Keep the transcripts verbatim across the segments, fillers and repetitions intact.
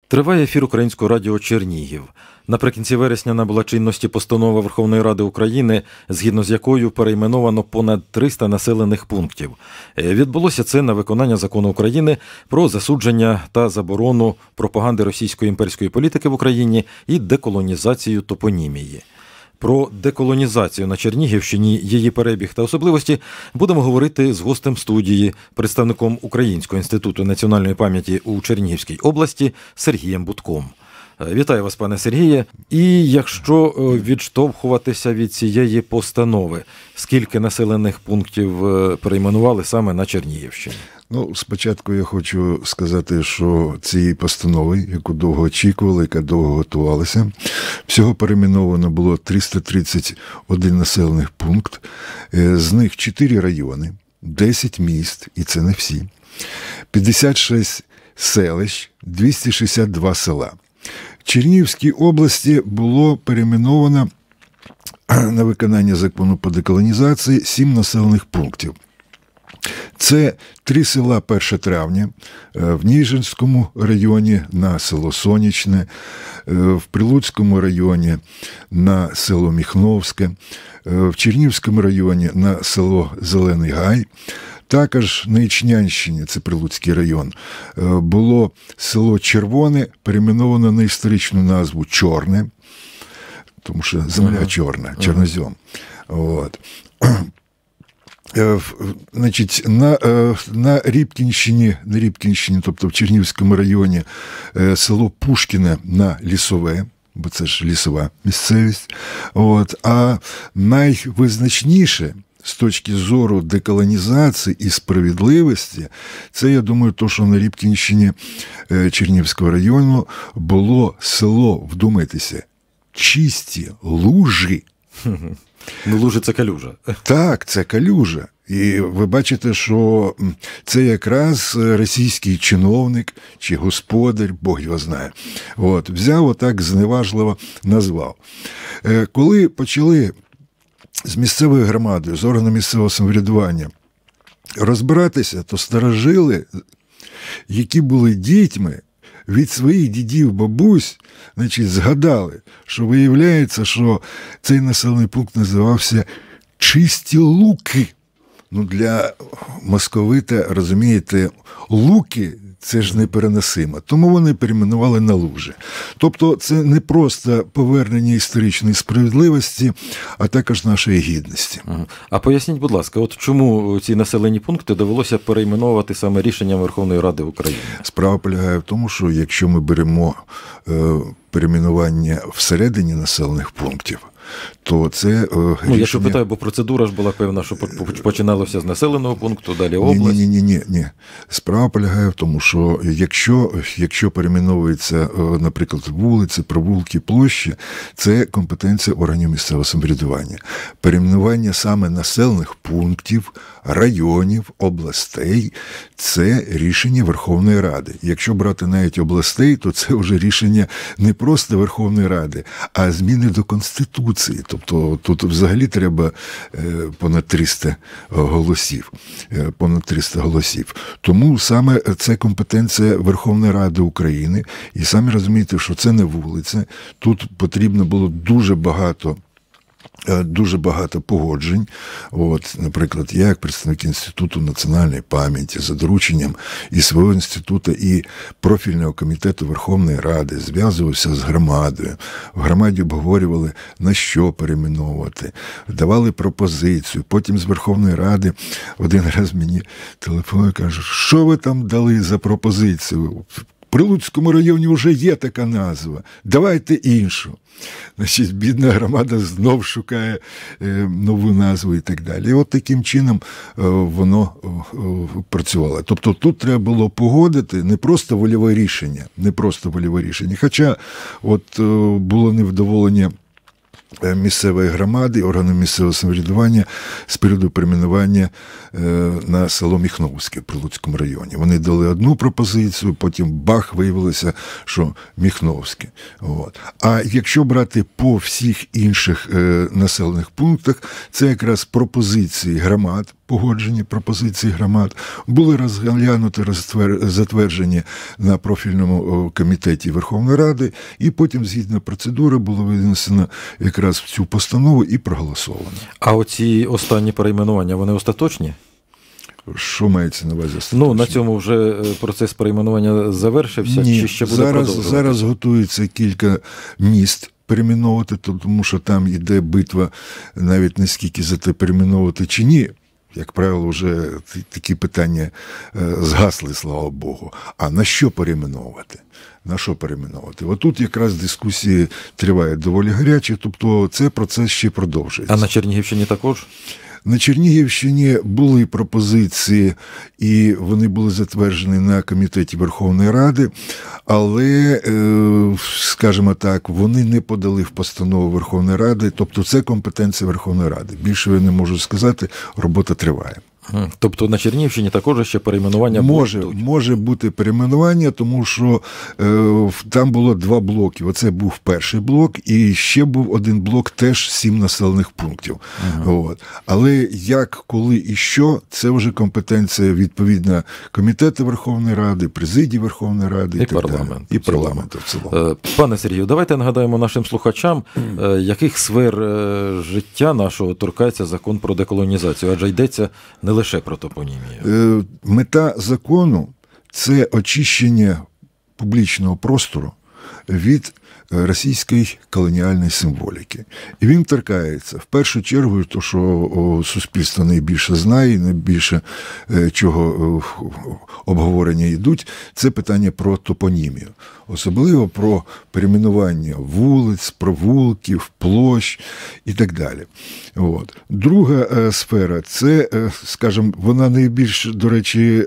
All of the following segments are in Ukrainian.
Триває ефір Українського радіо «Чернігів». Наприкінці вересня набула чинності постанова Верховної Ради України, згідно з якою перейменовано понад триста населених пунктів. Відбулося це на виконання Закону України про засудження та заборону пропаганди російської імперської політики в Україні і деколонізацію топонімії. Про деколонізацію на Чернігівщині, її перебіг та особливості будемо говорити з гостем студії, представником Українського інституту національної пам'яті у Чернігівській області Сергієм Будком. Вітаю вас, пане Сергіє. І якщо відштовхуватися від цієї постанови, скільки населених пунктів перейменували саме на Чернігівщині? Ну, спочатку я хочу сказати, що цієї постанови, яку довго очікували, яка довго готувалася, всього перейменовано було триста тридцять один населених пункт, з них чотири райони, десять міст, і це не всі, п'ятдесят шість селищ, двісті шістдесят два села. В Чернігівській області було перейменовано на виконання закону по деколонізації сім населених пунктів. Це три села перше травня, в Ніжинському районі на село Сонячне, в Прилуцькому районі на село Міхновське, в Чернігівському районі на село Зелений Гай. Також на Ічнянщині, це Прилуцький район, було село Червоне, перейменовано на історичну назву Чорне, тому що земля ага. чорна, чорнозем. Ага. От. Значить, на, на Рібкінщині, на Рібкінщині, тобто в Чернігівському районі, село Пушкіне на Лісове, бо це ж лісова місцевість. От. А найвизначніше з точки зору деколонізації і справедливості, це, я думаю, то, що на Рібкінщині Чернігівського району було село, вдумайтеся, Чисті Лужі. Ну, Лужі – це калюжа. Так, це калюжа. І ви бачите, що це якраз російський чиновник чи господар, Бог його знає, от, взяв отак зневажливо назвав. Коли почали з місцевою громадою, з органом місцевого самоврядування розбиратися, то старожили, які були дітьми, від своїх дідів, бабусь, значить, згадали, що виявляється, що цей населений пункт називався Чисті Луки. Ну, для московита, розумієте, Луки – це ж непереносимо. Тому вони перейменували на Лужі. Тобто це не просто повернення історичної справедливості, а також нашої гідності. Ага. А поясніть, будь ласка, от чому ці населені пункти довелося перейменувати саме рішенням Верховної Ради України? Справа полягає в тому, що якщо ми беремо е, перейменування всередині населених пунктів, то це е, ну, рішення... Я що питаю, бо процедура ж була певна, що починалося з населеного пункту, далі область. Ні, ні, ні, ні, ні. Справа полягає в тому, що якщо, якщо перейменовується, наприклад, вулиці, провулки, площі, це компетенція органів місцевого самоврядування. Перейменування саме населених пунктів, районів, областей – це рішення Верховної Ради. Якщо брати навіть областей, то це вже рішення не просто Верховної Ради, а зміни до Конституції. Тобто тут взагалі треба понад триста голосів. Понад триста голосів. Тому саме це компетенція Верховної Ради України. І самі розумієте, що це не вулиця. Тут потрібно було дуже багато дуже багато погоджень. От, наприклад, я, як представник Інституту національної пам'яті, за дорученням і свого інституту, і профільного комітету Верховної Ради зв'язувався з громадою. В громаді обговорювали, на що перейменовувати, давали пропозицію. Потім з Верховної Ради один раз мені телефонує, каже, що ви там дали за пропозицію? В Прилуцькому районі вже є така назва, давайте іншу. Значить, бідна громада знов шукає е, нову назву і так далі. І от таким чином е, воно е, працювало. Тобто тут треба було погодити не просто вольове рішення, не просто вольове рішення. Хоча от е, було невдоволення місцевої громади, органів місцевого самоврядування з періоду перейменування на село Міхновське в Прилуцькому районі. Вони дали одну пропозицію, потім бах, виявилося, що Міхновське. От. А якщо брати по всіх інших населених пунктах, це якраз пропозиції громад, погоджені пропозиції громад, були розглянуті, затверджені на профільному комітеті Верховної Ради, і потім, згідно процедури, було винесено якраз в цю постанову і проголосовано. А оці останні перейменування, вони остаточні? Що мається на увазі? Ну, на цьому вже процес перейменування завершився? Ні, чи ще буде зараз, продовжуватися? Зараз готується кілька міст перейменовувати, тому що там йде битва навіть не скільки за те перейменовувати чи ні. Як правило, вже такі питання згасли, слава Богу. А на що перейменовувати? На що перейменовувати? Отут якраз дискусії тривають доволі гарячі, тобто цей процес ще продовжується. А на Чернігівщині також? На Чернігівщині були пропозиції, і вони були затверджені на комітеті Верховної Ради, але, скажімо так, вони не подали в постанову Верховної Ради, тобто це компетенція Верховної Ради. Більше я не можу сказати, робота триває. Тобто на Чернігівщині також ще перейменування може, будуть? Може бути перейменування, тому що е, там було два блоки. Оце був перший блок, і ще був один блок, теж сім населених пунктів. Ага. От. Але як, коли і що, це вже компетенція відповідна Комітету Верховної Ради, президії Верховної Ради і, і парламенту. І парламенту в цілому. Пане Сергію, давайте нагадаємо нашим слухачам, яких сфер життя нашого торкається закон про деколонізацію, адже йдеться не лише про топонімію. Мета закону – це очищення публічного простору від російської колоніальної символіки. І він торкається, в першу чергу, то, що суспільство найбільше знає, найбільше чого обговорення йдуть, це питання про топонімію. Особливо про перейменування вулиць, провулків, площ і так далі. От. Друга сфера – це, скажімо, вона найбільш, до речі,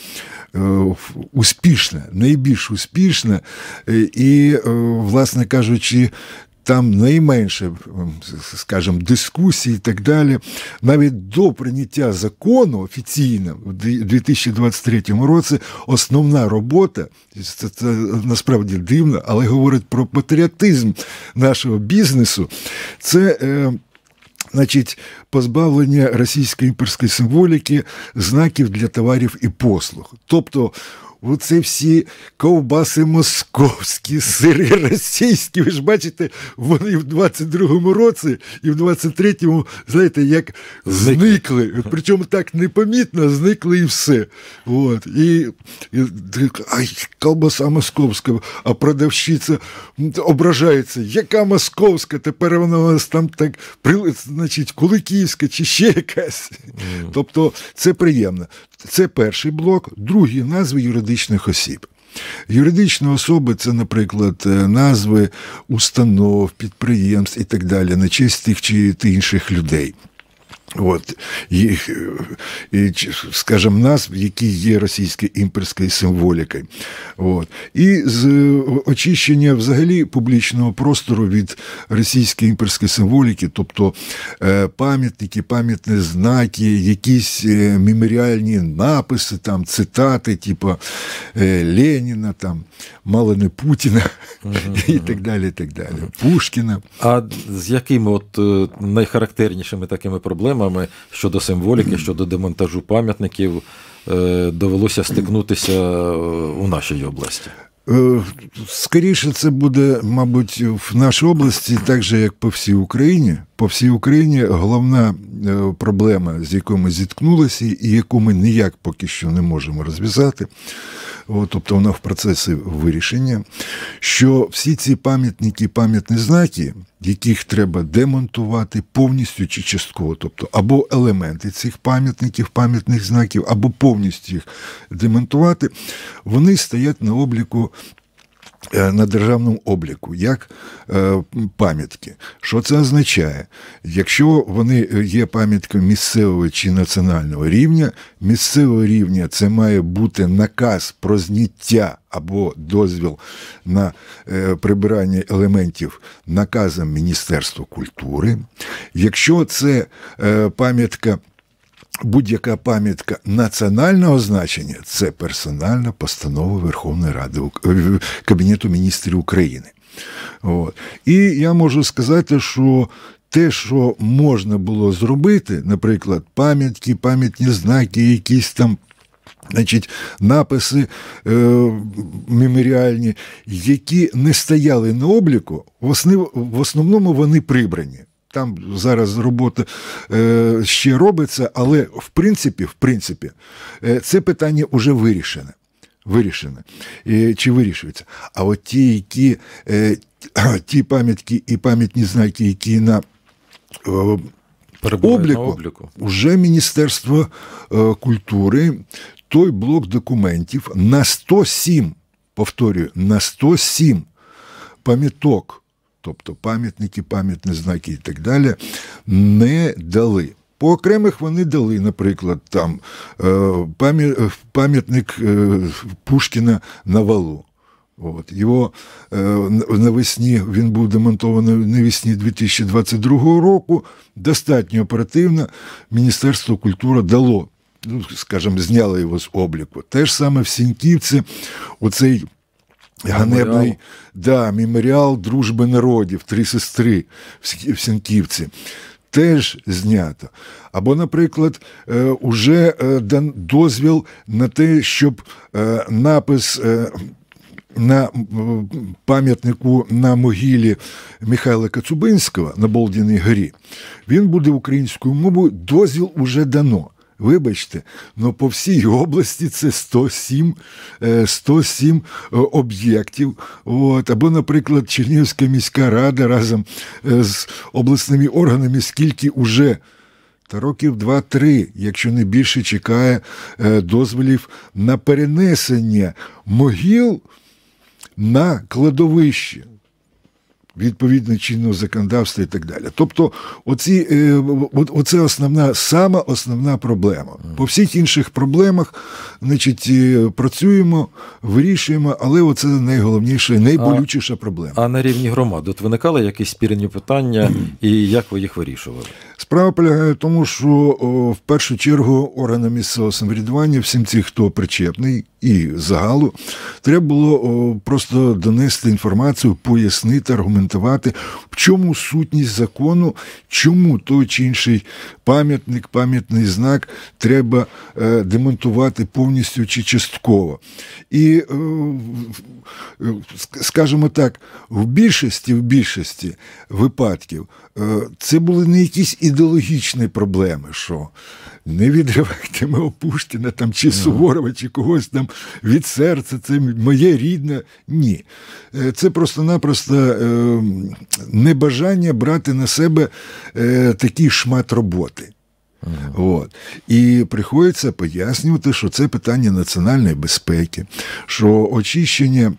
успішна, найбільш успішна і, власне кажучи, там найменше, скажімо, дискусій і так далі. Навіть до прийняття закону офіційно в дві тисячі двадцять третьому році основна робота, це, це насправді дивно, але говорить про патріотизм нашого бізнесу, це е, значить, позбавлення російської імперської символіки знаків для товарів і послуг. Тобто, оце всі ковбаси московські, сири російські, ви ж бачите, вони в двадцять другому році і в двадцять третьому, знаєте, як зникли. зникли. Причому так непомітно зникли і все. От. І, і ай, ковбаса московська, а продавщиця ображається, яка московська, тепер вона у нас там так, значить, куликівська чи ще якась. Mm. Тобто це приємно. Це перший блок. Другий – назви юридичних осіб. Юридичні особи – це, наприклад, назви установ, підприємств і так далі, на честь тих чи інших людей. От, їх, скажімо, назв, які є російською імперською символікою. От. І з очищення взагалі публічного простору від російської імперської символіки, тобто пам'ятники, пам'ятні знаки, якісь меморіальні написи, там, цитати, типу Леніна, там, мало не Путіна, і так далі, і так далі. Пушкіна. А з якими от найхарактернішими такими проблемами щодо символіки, щодо демонтажу пам'ятників довелося стикнутися у нашій області? Скоріше це буде, мабуть, в нашій області, так же, як по всій Україні. По всій Україні головна проблема, з якою ми зіткнулися, і яку ми ніяк поки що не можемо розв'язати, тобто вона в процесі вирішення, що всі ці пам'ятники, пам'ятні знаки, яких треба демонтувати повністю чи частково, тобто або елементи цих пам'ятників, пам'ятних знаків, або повністю їх демонтувати, вони стоять на обліку, на державному обліку, як е, пам'ятки. Що це означає? Якщо вони є пам'ятками місцевого чи національного рівня, місцевого рівня це має бути наказ про зняття або дозвіл на е, прибирання елементів наказом Міністерства культури. Якщо це е, пам'ятка, будь-яка пам'ятка національного значення – це персональна постанова Верховної Ради, Кабінету міністрів України. От. І я можу сказати, що те, що можна було зробити, наприклад, пам'ятки, пам'ятні знаки, якісь там, значить, написи е, меморіальні, які не стояли на обліку, в, основ, в основному вони прибрані. Там зараз робота е, ще робиться, але в принципі, в принципі, е, це питання вже вирішене. Вирішене. Е, чи вирішується. А от ті, які, е, ті пам'ятки і пам'ятні знаки, які на е, обліку, на обліку, вже Міністерство е, культури той блок документів на сто сім, повторюю, на сто сім пам'яток, тобто пам'ятники, пам'ятні знаки і так далі, не дали. По окремих вони дали, наприклад, там пам'ятник Пушкіна на Валу. От. Його навесні, він був демонтований навесні дві тисячі двадцять другого року, достатньо оперативно Міністерство культури дало, ну, скажімо, зняло його з обліку. Те ж саме в Сіньківці, оцей ганебний да, меморіал дружби народів, три сестри в Сіньківці, теж знято. Або, наприклад, уже дан дозвіл на те, щоб напис на пам'ятнику на могилі Михайла Коцюбинського на Болдяній горі, він буде українською мовою, дозвіл уже дано. Вибачте, але по всій області це сто сім, сто сім об'єктів. От. Або, наприклад, Чернігівська міська рада разом з обласними органами, скільки уже, та років два-три, якщо не більше, чекає дозволів на перенесення могил на кладовище, відповідно чинного законодавства і так далі. Тобто, оці, оце основна, сама основна проблема. По всіх інших проблемах, значить, працюємо, вирішуємо, але оце найголовніша, найболючіша проблема. А на рівні громад от виникали якісь спірні питання, і як ви їх вирішували? Справа полягає в тому, що о, в першу чергу органам місцевого самоврядування, всім ці, хто причепний, і загалу, треба було о, просто донести інформацію, пояснити, аргументувати, в чому сутність закону, чому той чи інший пам'ятник, пам'ятний знак треба е, демонтувати повністю чи частково. І, е, скажімо так, в більшості, в більшості випадків е, це були не якісь ідеологічні проблеми, що не відривайте мого Пушкіна там, чи Суворова, чи когось там від серця, це моє рідне. Ні. Це просто-напросто е, небажання брати на себе е, такий шмат роботи. Ага. От. І приходиться пояснювати, що це питання національної безпеки, що очищення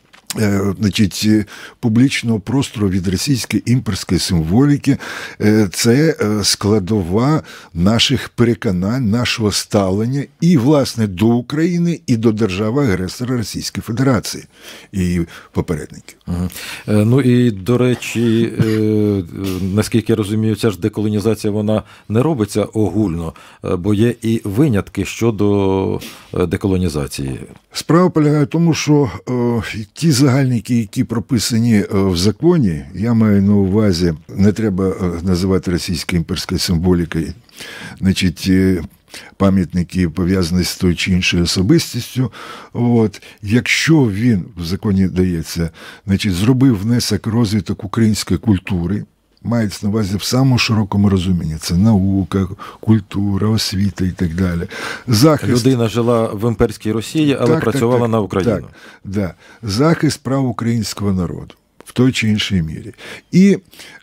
значить, публічного простору від російської імперської символіки – це складова наших переконань, нашого ставлення і, власне, до України, і до держави-агресора Російської Федерації і попередників. Ага. Ну і, до речі, наскільки я розумію, ця ж деколонізація, вона не робиться огульно, бо є і винятки щодо деколонізації. Справа полягає в тому, що е, ті загальники, які прописані в законі, я маю на увазі, не треба називати російською імперською символікою, значить, пам'ятники пов'язані з тою чи іншою особистістю. От, якщо він, в законі дається, значить, зробив внесок розвиток української культури, мається на увазі в самому широкому розумінні. Це наука, культура, освіта і так далі. Захист... Людина жила в імперській Росії, але так, працювала так, так, на Україну. Так, да. Захист прав українського народу в той чи іншій мірі. І,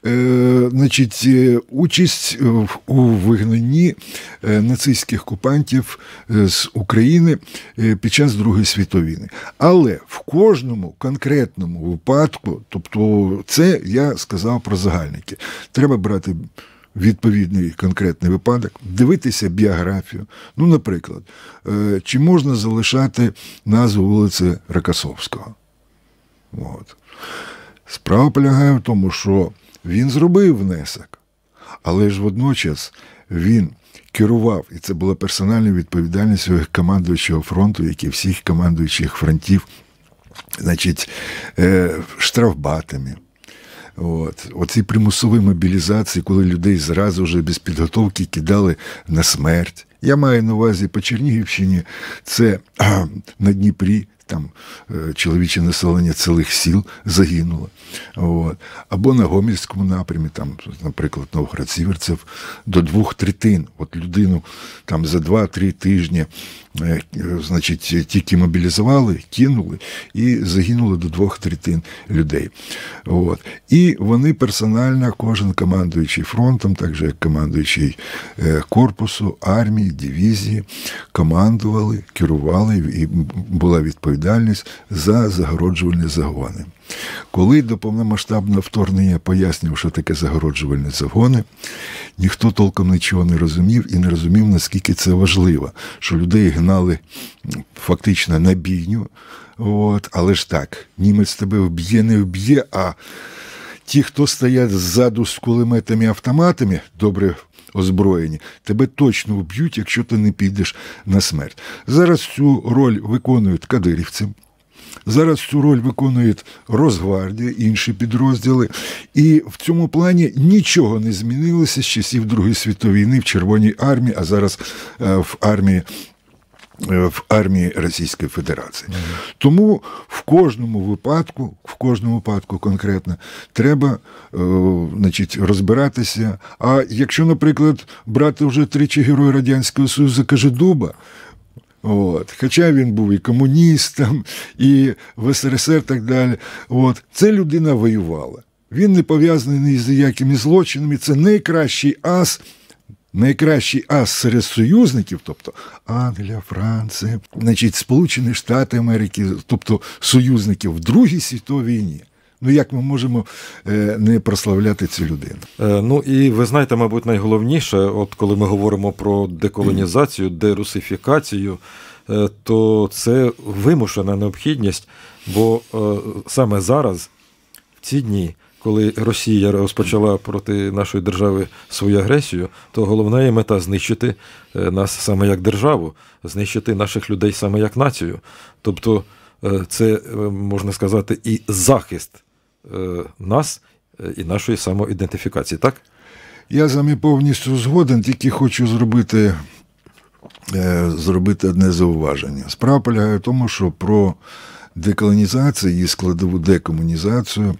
е, значить, участь у вигнанні нацистських окупантів з України під час Другої світової війни. Але в кожному конкретному випадку, тобто це я сказав про загальники, треба брати відповідний конкретний випадок, дивитися біографію. Ну, наприклад, чи можна залишати назву вулиці Рокосовського? От. Справа полягає в тому, що він зробив внесок, але ж водночас він керував, і це була персональна відповідальність його командуючого фронту, як і всіх командуючих фронтів, значить, штрафбатами, От. Оці примусові мобілізації, коли людей зразу вже без підготовки кидали на смерть. Я маю на увазі по Чернігівщині, це а, на Дніпрі, там е, чоловіче населення цілих сіл загинуло. От. Або на Гомельському напрямі, там, наприклад, Новгород-Сіверцев, до двох третин. От людину там за два-три тижні е, значить, тільки мобілізували, кинули, і загинуло до двох третин людей. От. І вони персонально, кожен командуючий фронтом, так же як командуючий е, корпусу, армії, дивізії, командували, керували, і була відповідальність за загороджувальні загони. Коли до повномасштабного вторгнення пояснював, що таке загороджувальні загони, ніхто толком нічого не розумів і не розумів, наскільки це важливо, що людей гнали фактично на бійню, от, але ж так, німець тебе вб'є, не вб'є, а ті, хто стоять ззаду з кулеметами і автоматами, добре озброєні, тебе точно вб'ють, якщо ти не підеш на смерть. Зараз цю роль виконують кадирівці, зараз цю роль виконують Росгвардія, інші підрозділи. І в цьому плані нічого не змінилося з часів Другої світової війни в Червоній армії, а зараз в армії в армії Російської Федерації. Mm-hmm. Тому в кожному випадку, в кожному випадку конкретно, треба е, значить, розбиратися. А якщо, наприклад, брати вже тричі Герой Радянського Союзу Кожедуба, от, хоча він був і комуністом, і в ес ер ес ер, так далі, от, це людина воювала. Він не пов'язаний ні з якими злочинами, це найкращий ас, найкращий ас серед союзників, тобто Англія, Франція, значить, Сполучені Штати Америки, тобто союзників в Другій світовій війні. Ну, як ми можемо е, не прославляти цю людину? Е, ну, і ви знаєте, мабуть, найголовніше, от коли ми говоримо про деколонізацію, дерусифікацію, е, то це вимушена необхідність, бо е, саме зараз, в ці дні, коли Росія розпочала проти нашої держави свою агресію, то головна її мета – знищити нас саме як державу, знищити наших людей саме як націю. Тобто це, можна сказати, і захист нас і нашої самоідентифікації, так? Я з вами повністю згоден, тільки хочу зробити, зробити одне зауваження. Справа полягає в тому, що про деколонізацію і складову декомунізацію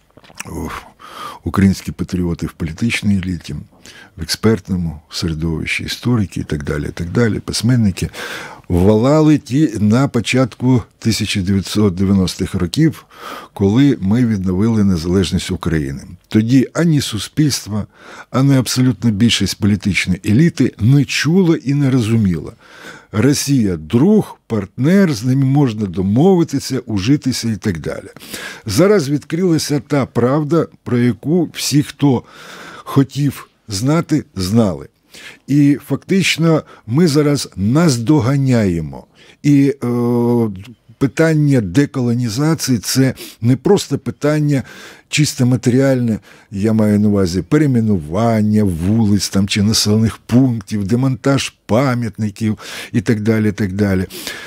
українські патріоти в політичній еліті, в експертному середовищі, історики і так далі, і так далі, письменники, ввалали ті на початку тисяча дев'ятсот дев'яностих років, коли ми відновили незалежність України. Тоді ані суспільство, ані абсолютна більшість політичної еліти не чула і не розуміла. Росія – друг, партнер, з ними можна домовитися, ужитися і так далі. Зараз відкрилася та правда, про яку всі, хто хотів знати, знали. І фактично ми зараз наздоганяємо. І е, питання деколонізації – це не просто питання чисто матеріальне, я маю на увазі перейменування вулиць там, чи населених пунктів, демонтаж пам'ятників і так далі. Так далі.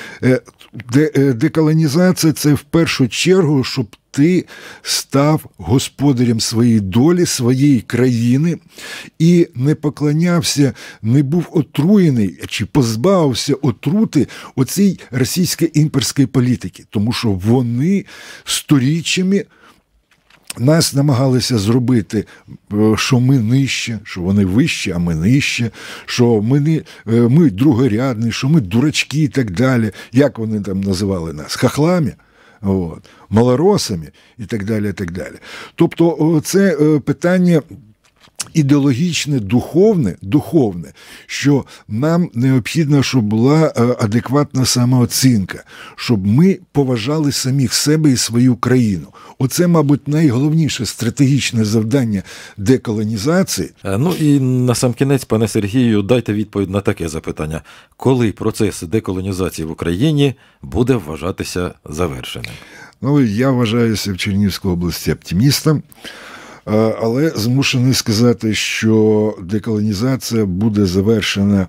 Деколонізація – це в першу чергу, щоб ти став господарем своєї долі, своєї країни і не поклонявся, не був отруєний чи позбавився отрути оцій російської імперської політики. Тому що вони сторіччями нас намагалися зробити, що ми нижче, що вони вище, а ми нижче, що ми, не, ми другорядні, що ми дурачки і так далі. Як вони там називали нас? Хахлами? От, малоросами і так далі, і так далі. Тобто це питання ідеологічне, духовне, духовне, що нам необхідно, щоб була адекватна самооцінка, щоб ми поважали самих себе і свою країну. Оце, мабуть, найголовніше стратегічне завдання деколонізації. Ну і насамкінець, пане Сергію, дайте відповідь на таке запитання. Коли процес деколонізації в Україні буде вважатися завершеним? Ну, я вважаюся в Чернігівській області оптимістом. Але змушений сказати, що деколонізація буде завершена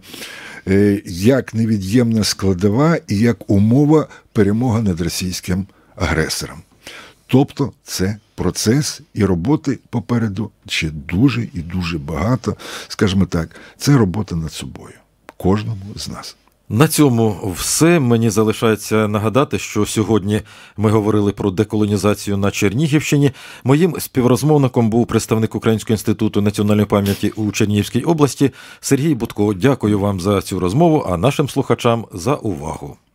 як невід'ємна складова і як умова перемоги над російським агресором. Тобто це процес і роботи попереду ще дуже і дуже багато. Скажімо так, це робота над собою. Кожному з нас. На цьому все. Мені залишається нагадати, що сьогодні ми говорили про деколонізацію на Чернігівщині. Моїм співрозмовником був представник Українського інституту національної пам'яті у Чернігівській області Сергій Будко. Дякую вам за цю розмову, а нашим слухачам за увагу.